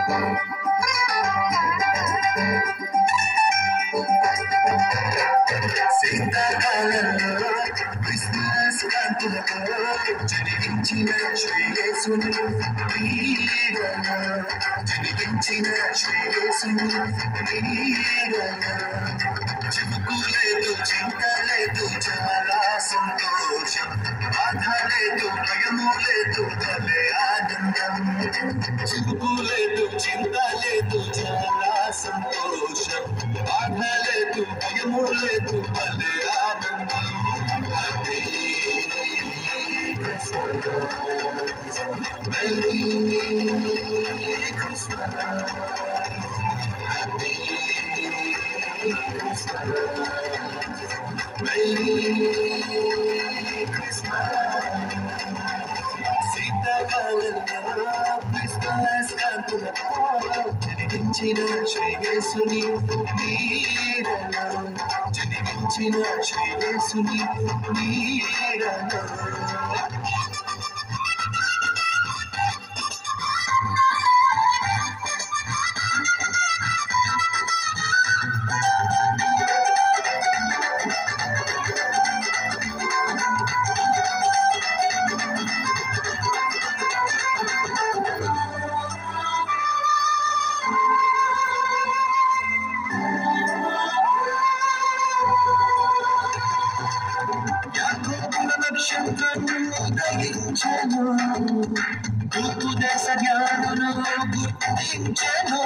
శీతాకాలంలో క్రిస్మస్ కాంతులతో జనించిన శ్రీయేసుని నీడలో జనించిన శ్రీయేసుని నీడలో చినుకు లేదు చింత లేదు చాలా సంతోషం బాధ లేదు భయము లేదు భలే ఆనందం చినుకు లేదు చింత లేదు చాలా సంతోషం బాధ లేదు భయము లేదు భలే ఆనందం Merry Christmas, Happy Christmas, Merry Christmas. శీతాకాలంలో క్రిస్మస్ కాంతులతో జనించిన శ్రీయేసుని నీడలో జనించిన శ్రీయేసుని నీడలో ఉదయించెను తూర్పు దేశ జ్ఞానులు గుర్తించెను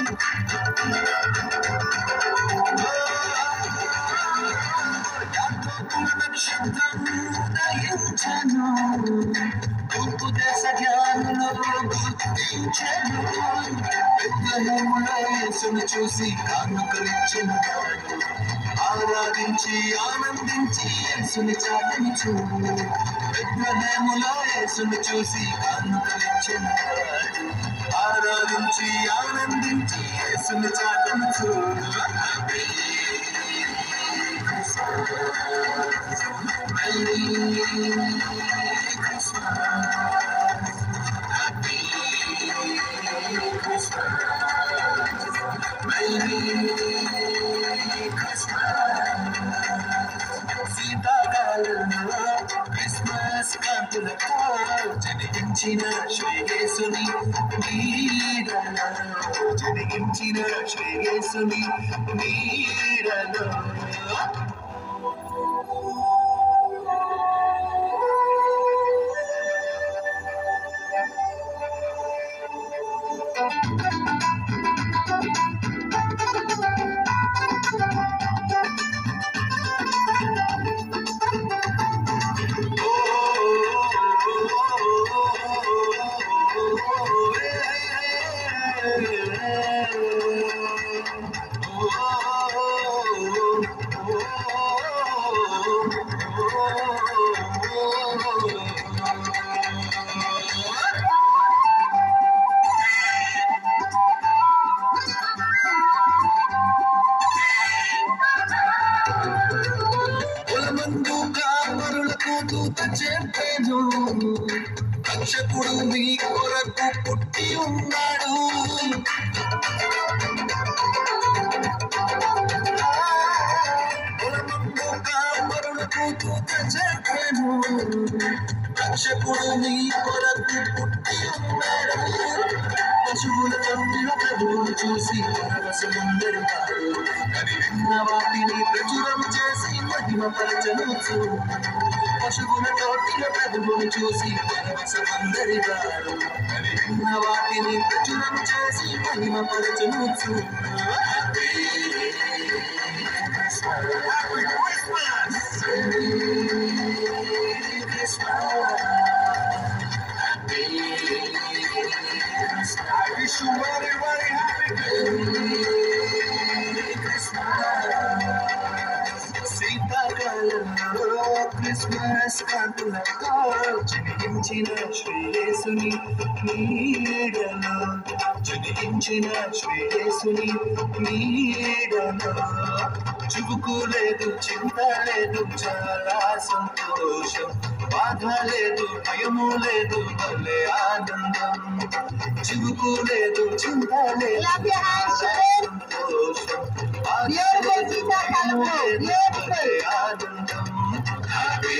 నక్షత్రం ఉదయించెను తూర్పు దేశ జ్ఞానులు గుర్తించెను బెత్లెహేములో యేసును చూసి కానుకలిచ్చెను ఆరాధించి ఆనందించి యేసుని చాటని చూడు బెత్లెహేములో యేసుని చూసి కానుకలిచ్చెను ఆరాధించి ఆనందించి యేసుని చాటని చూడు Merry Christmas, Happy Christmas, Merry Christmas. శీతాకాలంలో క్రిస్మస్ కాంతులతో జనించిన శ్రీయేసుని నీడలో జనించిన శ్రీయేసుని నీడలో చెప్పేను రక్షకుడు మీ కొరకు పుట్టి ఉన్నాడు కాపరులకు దూత చెప్పేను రక్షకుడు మీ కొరకు పుట్టి ఉన్నాడు పశువుల తొట్టిలో ప్రభువును చూసి పరవశముందరు కానీ విన్న వాటిని ప్రచురం చేసి మహిమపరచను పశువుల తోటిలో ప్రభువును చూసి పరవశమందరి వారు కానీ విన్న వాటిని ప్రచురం చేసి మహిమపరచను I wish you very, very happy శీతాకాలంలో క్రిస్మస్ కాంతులతో జనించిన శ్రీయేసుని నీడలో జనించిన శ్రీయేసుని నీడలో చురుకు లేదు చింత లేదు చాలా సంతోషం బాధ లేదు భయము లేదు భలే ఆనందం చివుకు లేదు చింత లేదు సంతోషం బాధ లేదు భయము లేదు భలే ఆనందం happy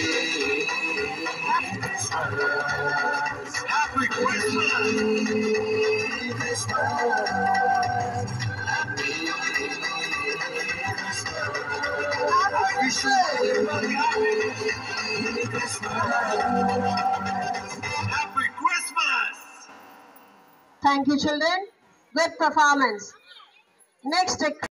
Happy Christmas! Thank you, children. Good performance. Next.